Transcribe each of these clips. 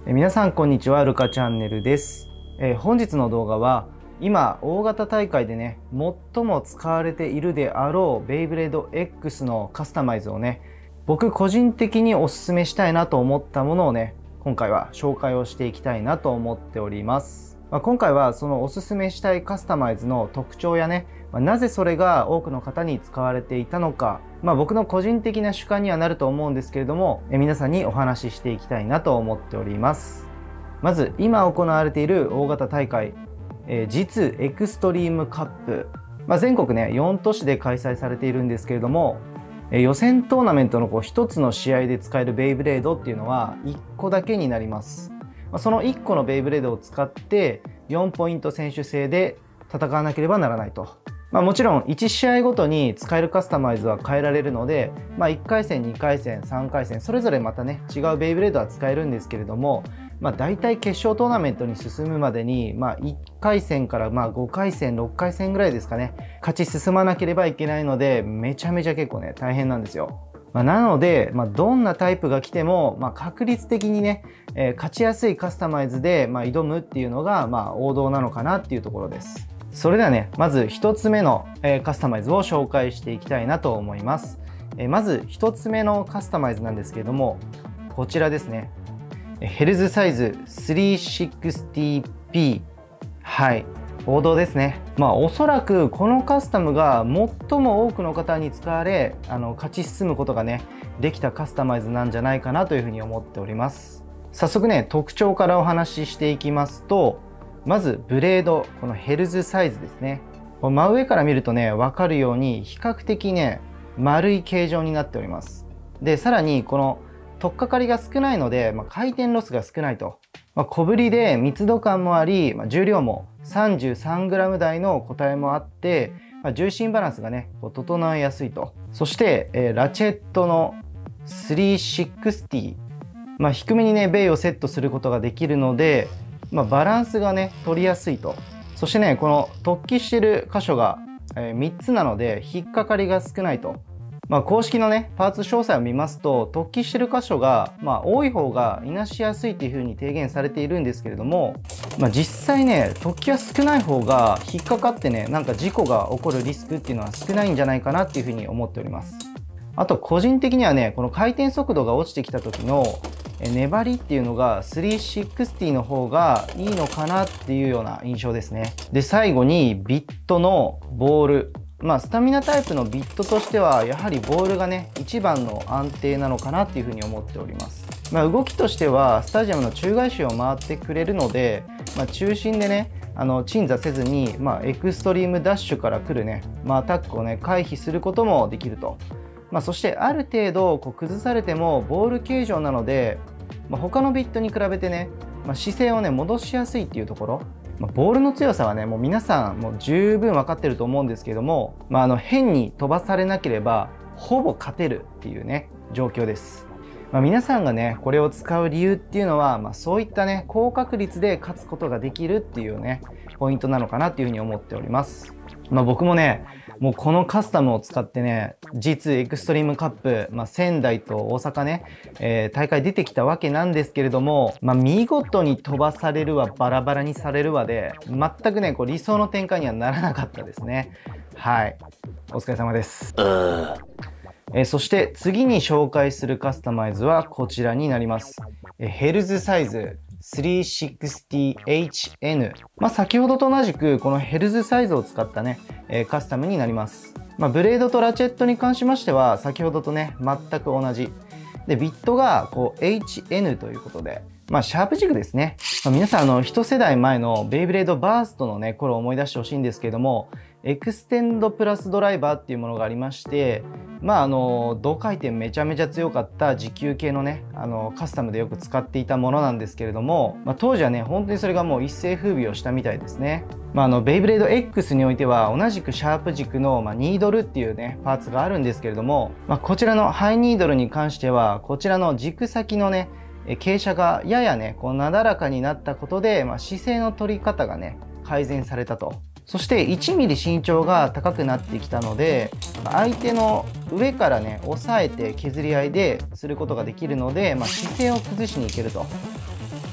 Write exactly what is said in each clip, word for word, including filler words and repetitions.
え皆さんこんにちは、ルカチャンネルです。え本日の動画は今大型大会でね最も使われているであろうベイブレード X のカスタマイズをね僕個人的におすすめしたいなと思ったものをね今回は紹介をしていきたいなと思っております。まあ、今回はそのおすすめしたいカスタマイズの特徴やね、まあ、なぜそれが多くの方に使われていたのか、まあ、僕の個人的な主観にはなると思うんですけれども、え皆さんにお話ししていきたいなと思っております。まず今行われている大型大会、えー、実エクストリームカップ、まあ、全国ねよん都市で開催されているんですけれども、えー、予選トーナメントのこうひとつの試合で使えるベイブレードっていうのはいっこだけになります。そのいっこのベイブレードを使ってよんポイント選手制で戦わなければならないと。まあ、もちろんいち試合ごとに使えるカスタマイズは変えられるので、まあ、いっかい戦にかい戦さんかい戦それぞれまたね違うベイブレードは使えるんですけれども、まあ、大体決勝トーナメントに進むまでに、まあ、いっかい戦からまあごかい戦ろっかい戦ぐらいですかね勝ち進まなければいけないのでめちゃめちゃ結構ね大変なんですよ。まあ、なので、まあ、どんなタイプが来ても、まあ、確率的にね、えー、勝ちやすいカスタマイズで、まあ、挑むっていうのが、まあ、王道なのかなっていうところです。それではね、まずひとつめの、えー、カスタマイズを紹介していきたいなと思います。えー、まずひとつめのカスタマイズなんですけれども、こちらですね。ヘルズサイズ スリーシックスティーピー。はい。王道ですね。まあおそらくこのカスタムが最も多くの方に使われあの勝ち進むことがねできたカスタマイズなんじゃないかなというふうに思っております。早速ね特徴からお話ししていきますと、まずブレード、このヘルズサイズですね。真上から見るとね分かるように比較的ね丸い形状になっております。でさらにこの取っかかりが少ないので、まあ、回転ロスが少ないと。まあ、小ぶりで密度感もあり、まあ、重量も さんじゅうさんグラム 台の個体もあって、まあ、重心バランスがねこう整えやすいと。そして、えー、ラチェットのスリーシックスティー、まあ、低めにねベイをセットすることができるので、まあ、バランスがね取りやすいと。そしてねこの突起してる箇所が、えー、みっつなので引っかかりが少ないと。まあ公式のねパーツ詳細を見ますと突起してる箇所が、まあ、多い方がいなしやすいというふうに提言されているんですけれども、まあ、実際ね突起は少ない方が引っかかってねなんか事故が起こるリスクっていうのは少ないんじゃないかなっていうふうに思っております。あと個人的にはねこの回転速度が落ちてきた時の粘りっていうのがスリーシックスティーの方がいいのかなっていうような印象ですね。で最後にビットのボール、まあスタミナタイプのビットとしてはやはりボールがね一番の安定なのかなっていうふうに思っております。まあ、動きとしてはスタジアムの中外周を回ってくれるので、まあ、中心でねあの鎮座せずに、まあ、エクストリームダッシュから来るね、まあ、アタックをね回避することもできると。まあ、そしてある程度こう崩されてもボール形状なので、まあ、他のビットに比べてね、まあ、姿勢をね戻しやすいっていうところ、まあ、ボールの強さはねもう皆さんもう十分分かってると思うんですけども、まあ、あの変に飛ばされなければほぼ勝てるっていうね状況です。まあ、皆さんがねこれを使う理由っていうのは、まあ、そういったね高確率で勝つことができるっていうねポイントなのかなっていうふうに思っております。まあ、僕もねもうこのカスタムを使ってね実エクストリームカップ、まあ、仙台と大阪ね、えー、大会出てきたわけなんですけれども、まあ、見事に飛ばされるわバラバラにされるわで全くねこう理想の展開にはならなかったですね。はいお疲れ様です。えー、そして次に紹介するカスタマイズはこちらになります。えー、ヘルズサイズスリーシックスティーエイチエヌ、まあ、先ほどと同じくこのヘルズサイズを使ったね、えー、カスタムになります。まあ、ブレードとラチェットに関しましては先ほどとね全く同じでビットがこう エイチエヌ ということで、まあ、シャープ軸ですね。まあ、皆さんあの一世代前のベイブレードバーストのね頃を思い出してほしいんですけれども、エクステンドプラスドライバーっていうものがありまして、まああの同回転めちゃめちゃ強かった持久系のねあのカスタムでよく使っていたものなんですけれども、まあ、当時はね本当にそれがもう一世風靡をしたみたいですね。まあ、あのベイブレード X においては同じくシャープ軸の、まあ、ニードルっていうねパーツがあるんですけれども、まあ、こちらのハイニードルに関してはこちらの軸先のね傾斜がややねこうなだらかになったことで、まあ、姿勢の取り方がね改善されたと。そしていちミリ身長が高くなってきたので相手の上からね押さえて削り合いですることができるので、まあ、姿勢を崩しにいけると。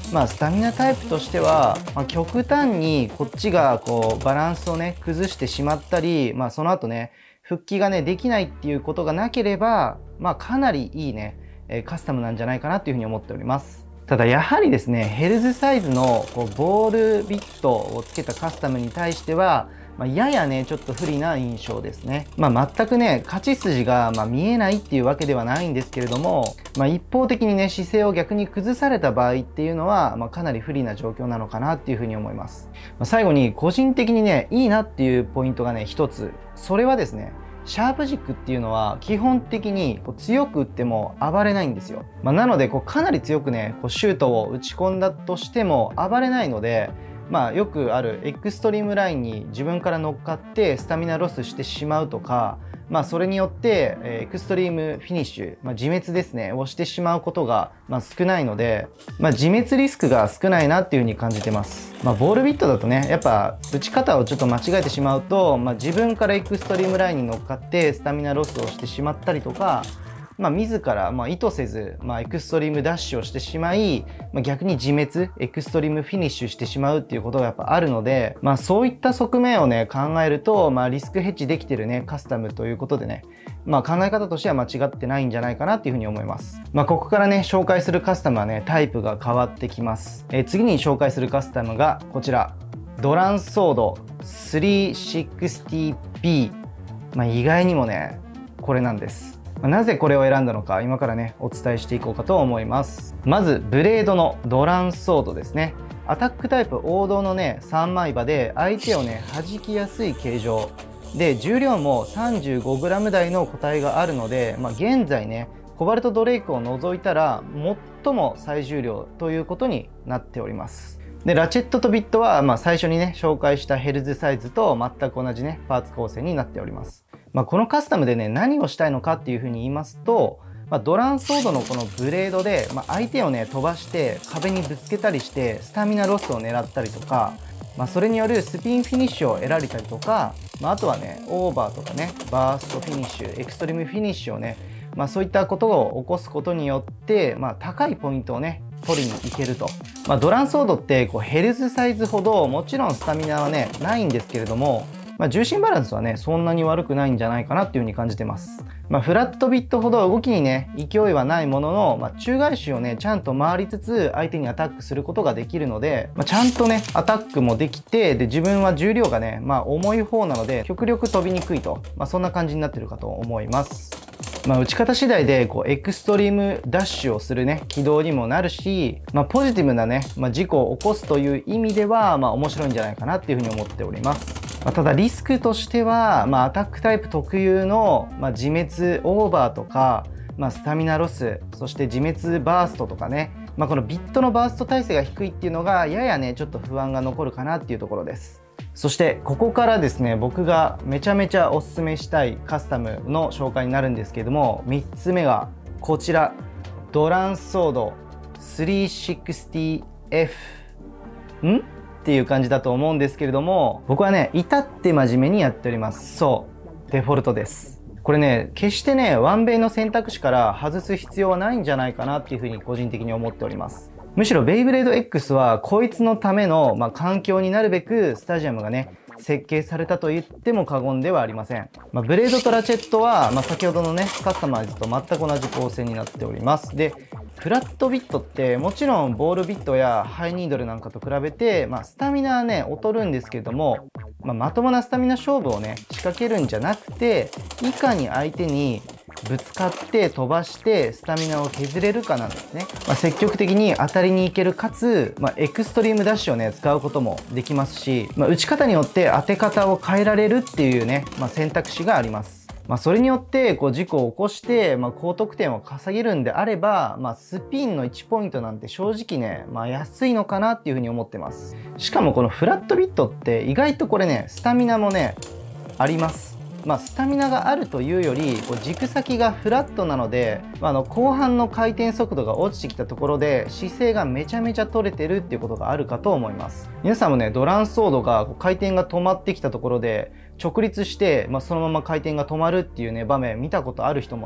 まあスタミナタイプとしては、まあ、極端にこっちがこうバランスをね崩してしまったり、まあその後ね復帰がねできないっていうことがなければ、まあかなりいいね、えー、カスタムなんじゃないかなっていうふうに思っております。ただやはりですね、ヘルズサイズのこうボールビットをつけたカスタムに対しては、まあ、ややねちょっと不利な印象ですね。まあ全くね勝ち筋がまあ見えないっていうわけではないんですけれども、まあ、一方的にね姿勢を逆に崩された場合っていうのは、まあ、かなり不利な状況なのかなっていうふうに思います。まあ、最後に個人的にねいいなっていうポイントがね一つ、それはですね、シャープ軸っていうのは基本的にこう強く打っても暴れないんですよ。まあ、なのでこうかなり強くねこうシュートを打ち込んだとしても暴れないので、まあよくあるエクストリームラインに自分から乗っかってスタミナロスしてしまうとか、まあそれによってエクストリームフィニッシュ、まあ、自滅ですねをしてしまうことがまあ少ないので、まあ、自滅リスクが少ないなっていうふうに感じてます。まあ、ボールビットだとねやっぱ打ち方をちょっと間違えてしまうと、まあ、自分からエクストリームラインに乗っかってスタミナロスをしてしまったりとか、まあ、自ら、まあ、意図せず、まあ、エクストリームダッシュをしてしまい、まあ、逆に自滅、エクストリームフィニッシュしてしまうっていうことがやっぱあるので、まあ、そういった側面をね、考えると、まあ、リスクヘッジできてるね、カスタムということでね、まあ、考え方としては間違ってないんじゃないかなっていうふうに思います。まあ、ここからね、紹介するカスタムはね、タイプが変わってきます。えー、次に紹介するカスタムがこちら。ドランソード スリーシックスティービー。まあ、意外にもね、これなんです。なぜこれを選んだのか今からねお伝えしていこうかと思います。まずブレードのドランソードですね。アタックタイプ王道のねさんまい刃で相手をね弾きやすい形状で、重量も さんじゅうごグラム 台の個体があるので、まあ、現在ねコバルトドレイクを除いたら最も最重量ということになっております。でラチェットとビットは、まあ、最初にね紹介したヘルズサイズと全く同じねパーツ構成になっております。まあ、このカスタムでね何をしたいのかっていうふうに言いますと、まあ、ドランソードのこのブレードで、まあ、相手をね飛ばして壁にぶつけたりしてスタミナロスを狙ったりとか、まあ、それによるスピンフィニッシュを得られたりとか、まあ、あとはねオーバーとかねバーストフィニッシュエクストリームフィニッシュをね、まあ、そういったことを起こすことによって、まあ、高いポイントをね取りに行けると。まあ、ドランソードってこうヘルズサイズほどもちろんスタミナはねないんですけれども、まあ、重心バランスはねそんなに悪くないんじゃないかなっていう風に感じてます。まあ、フラットビットほど動きにね勢いはないものの、まあ、宙返しをねちゃんと回りつつ相手にアタックすることができるので、まあ、ちゃんとねアタックもできて、で自分は重量がね、まあ、重い方なので極力飛びにくいと、まあ、そんな感じになってるかと思います。まあ、打ち方次第でこうエクストリームダッシュをするね軌道にもなるし、まあ、ポジティブなね、まあ、事故を起こすという意味では、まあ、面白いんじゃないかなっていうふうに思っております。まあ、ただリスクとしては、まあ、アタックタイプ特有の、まあ、自滅オーバーとか、まあ、スタミナロス、そして自滅バーストとかね、まあ、このビットのバースト耐性が低いっていうのがややねちょっと不安が残るかなっていうところです。そしてここからですね僕がめちゃめちゃおすすめしたいカスタムの紹介になるんですけれども、みっつめがこちらドランソード スリーシックスティーエフ んっていう感じだと思うんですけれども、僕はね至って真面目にやっております。そうデフォルトです。これね決してねワンベイの選択肢から外す必要はないんじゃないかなっていうふうに個人的に思っております。むしろベイブレード X はこいつのための、まあ、環境になるべくスタジアムがね設計されたと言っても過言ではありません。まあ、ブレードとラチェットは、まあ、先ほどのねカスタマイズと全く同じ構成になっております。でフラットビットってもちろんボールビットやハイニードルなんかと比べて、まあ、スタミナはね劣るんですけれども、まあ、まともなスタミナ勝負をね仕掛けるんじゃなくて、いかに相手にぶつかって飛ばしてスタミナを削れるかなんですね。まあ、積極的に当たりに行けるかつ、まあ、エクストリームダッシュをね使うこともできますし、まあ、打ち方によって当て方を変えられるっていうね、まあ、選択肢があります。まあ、それによってこう事故を起こして、まあ、高得点を稼げるんであれば、まあ、スピンのいちポイントなんて正直ね、まあ、安いのかなっていうふうに思ってます。しかもこのフラットビットって意外とこれねスタミナもねあります。まあ、スタミナがあるというよりこう軸先がフラットなので、まあ、あの後半の回転速度が落ちてきたところで姿勢がめちゃめちゃ取れてるっていうことがあるかと思います。皆さんもねドランソードが回転が止まってきたところで直立して、まあ、そのまま回転が止まるっていうね場面見たことある人もねい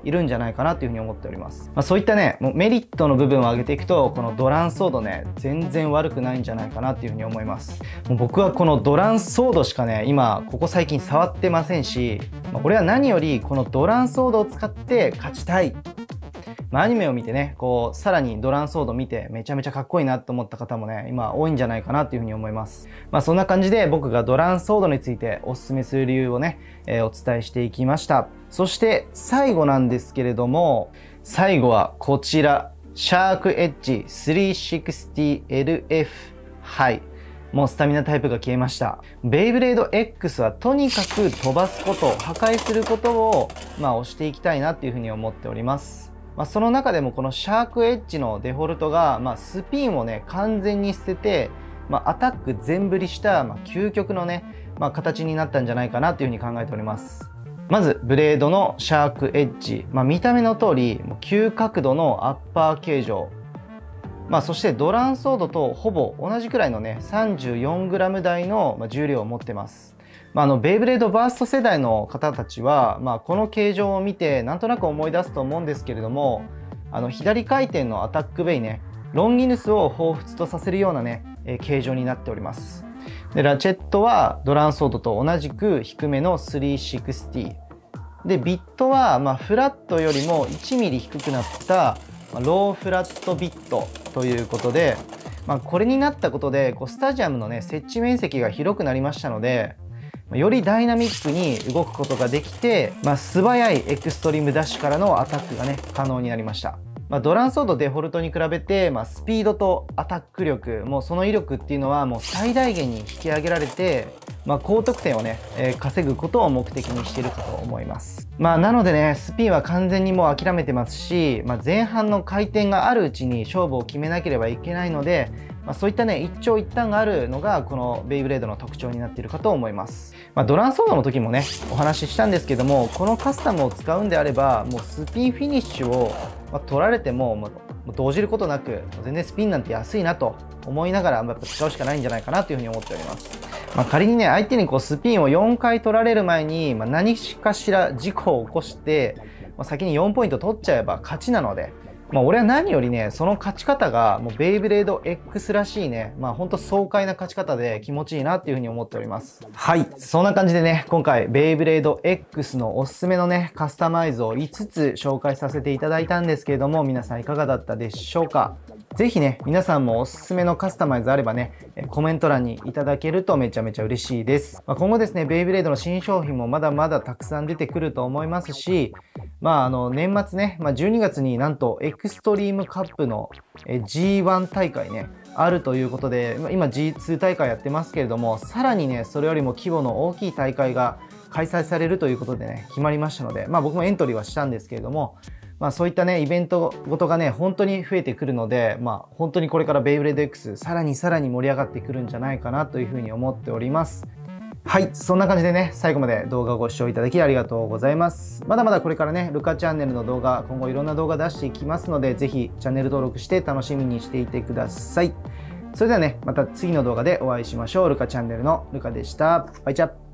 いるんじゃないかなというふうに思っております。まあ、そういったね、もうメリットの部分を挙げていくと、このドランソードね、全然悪くないんじゃないかなっていうふうに思います。もう僕はこのドランソードしかね、今、ここ最近触ってませんし、まあ、俺は何よりこのドランソードを使って勝ちたい。まあ、アニメを見てね、こう、さらにドランソード見てめちゃめちゃかっこいいなと思った方もね、今多いんじゃないかなっていうふうに思います。まあそんな感じで僕がドランソードについておすすめする理由をね、えー、お伝えしていきました。そして最後なんですけれども、最後はこちら、シャークエッジ スリーシックスゼロエルエフ。はい。もうスタミナタイプが消えました。ベイブレード X はとにかく飛ばすこと、破壊することを、まあ押していきたいなっていうふうに思っております。まあ、その中でもこのシャークエッジのデフォルトが、まあ、スピンをね、完全に捨てて、まあ、アタック全振りした、まあ、究極のね、まあ、形になったんじゃないかなというふうに考えております。まず、ブレードのシャークエッジ。まあ、見た目の通り、急角度のアッパー形状。まあ、そしてドランソードとほぼ同じくらいのね、さんじゅうよんグラム 台の重量を持ってます。まあ、あのベイブレードバースト世代の方たちは、まあ、この形状を見てなんとなく思い出すと思うんですけれども、あの左回転のアタックベイね、ロンギヌスを彷彿とさせるようなね、えー、形状になっております。でラチェットはドランソードと同じく低めのスリーシックスゼロで、ビットはまあフラットよりもいちミリ低くなったローフラットビットということで、まあ、これになったことでこうスタジアムのね設置面積が広くなりましたので、よりダイナミックに動くことができて、まあ、素早いエクストリームダッシュからのアタックがね可能になりました。まあ、ドランソードデフォルトに比べて、まあ、スピードとアタック力、もうその威力っていうのはもう最大限に引き上げられて、まあ、高得点をね、えー、稼ぐことを目的にしているかと思います。まあなのでね、スピンは完全にもう諦めてますし、まあ、前半の回転があるうちに勝負を決めなければいけないので、まあ、そういったね、一長一短があるのがこのベイブレードの特徴になっているかと思います。まあ、ドランソードの時もね、お話ししたんですけども、このカスタムを使うんであれば、もうスピンフィニッシュを取られても、もう動じることなく、全然スピンなんて安いなと思いながら、やっぱ使うしかないんじゃないかなというふうに思っております。まあ、仮にね、相手にこうスピンをよんかい取られる前に、まあ、何かしら事故を起こして、まあ、先によんポイント取っちゃえば勝ちなので、まあ俺は何よりね、その勝ち方がもうベイブレード X らしいね、まあほんと爽快な勝ち方で気持ちいいなっていうふうに思っております。はい。そんな感じでね、今回ベイブレード X のおすすめのね、カスタマイズをいつつ紹介させていただいたんですけれども、皆さんいかがだったでしょうか？ぜひね、皆さんもおすすめのカスタマイズあればね、コメント欄にいただけるとめちゃめちゃ嬉しいです。まあ、今後ですね、ベイブレードの新商品もまだまだたくさん出てくると思いますし、まああの年末ね、まあ、じゅうにがつになんとエクストリームカップの ジーワン 大会ね、あるということで、今 ジーツー 大会やってますけれども、さらにね、それよりも規模の大きい大会が開催されるということでね、決まりましたので、まあ僕もエントリーはしたんですけれども、まあそういったね、イベントごとがね、本当に増えてくるので、まあ本当にこれからベイブレード X、さらにさらに盛り上がってくるんじゃないかなというふうに思っております。はい、そんな感じでね、最後まで動画をご視聴いただきありがとうございます。まだまだこれからね、ルカチャンネルの動画、今後いろんな動画出していきますので、ぜひチャンネル登録して楽しみにしていてください。それではね、また次の動画でお会いしましょう。ルカチャンネルのルカでした。バイチャ。